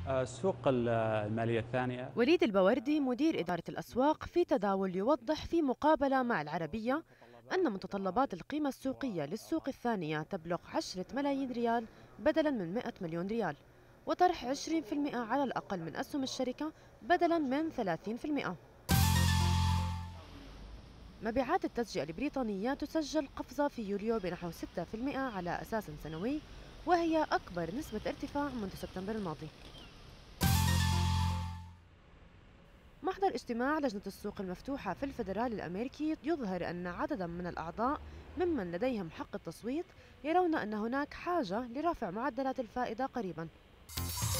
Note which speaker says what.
Speaker 1: السوق المالية الثانية.
Speaker 2: وليد البوردي مدير إدارة الأسواق في تداول يوضح في مقابلة مع العربية أن متطلبات القيمة السوقية للسوق الثانية تبلغ 10 ملايين ريال بدلاً من 100 مليون ريال، وطرح 20% على الأقل من أسهم الشركة بدلاً من 30%. مبيعات التسجئة البريطانية تسجل قفزة في يوليو بنحو 6% على أساس سنوي، وهي أكبر نسبة ارتفاع منذ سبتمبر الماضي. محضر اجتماع لجنة السوق المفتوحة في الفيدرالي الأمريكي يظهر أن عددا من الأعضاء ممن لديهم حق التصويت يرون أن هناك حاجة لرفع معدلات الفائدة قريباً.